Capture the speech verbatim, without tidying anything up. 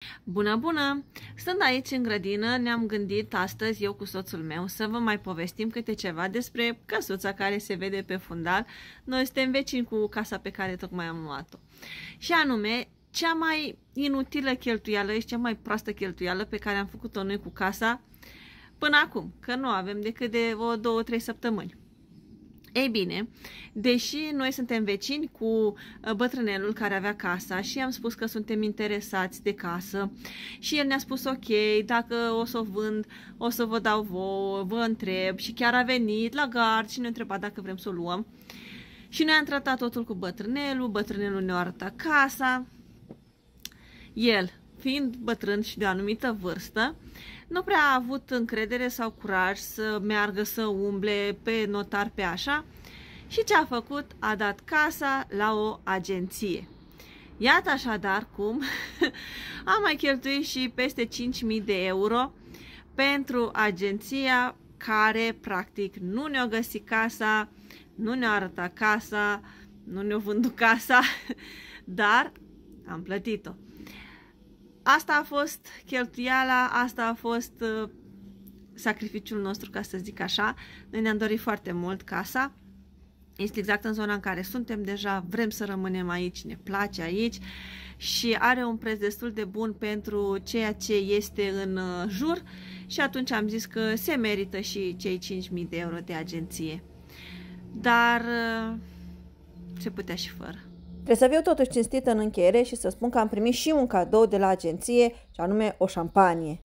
Bună, bună! Stând aici în grădină, ne-am gândit astăzi, eu cu soțul meu, să vă mai povestim câte ceva despre căsuța care se vede pe fundal. Noi suntem vecini cu casa pe care tocmai am luat-o. Și anume, cea mai inutilă cheltuială și cea mai proastă cheltuială pe care am făcut-o noi cu casa până acum, că nu avem decât de o, două, trei săptămâni. Ei bine, deși noi suntem vecini cu bătrânelul care avea casa și am spus că suntem interesați de casă și el ne-a spus ok, dacă o să o vând, o să vă dau vouă, vă întreb, și chiar a venit la gard și ne-a întrebat dacă vrem să o luăm. Și noi am tratat totul cu bătrânelul, bătrânelul ne-a arătat casa. El, fiind bătrân și de o anumită vârstă, nu prea a avut încredere sau curaj să meargă, să umble pe notar, pe așa. Și ce a făcut? A dat casa la o agenție. Iată așadar cum am mai cheltuit și peste cinci mii de euro pentru agenția care practic nu ne-a găsit casa, nu ne-a arătat casa, nu ne-a vândut casa, dar am plătit-o. Asta a fost cheltuiala, asta a fost uh, sacrificiul nostru, ca să zic așa. Noi ne-am dorit foarte mult casa. Este exact în zona în care suntem deja, vrem să rămânem aici, ne place aici și are un preț destul de bun pentru ceea ce este în uh, jur și atunci am zis că se merită și cei cinci mii de euro de agenție. Dar uh, se putea și fără. Trebuie să fiu totuși cinstită în încheiere și să spun că am primit și un cadou de la agenție, și anume o șampanie.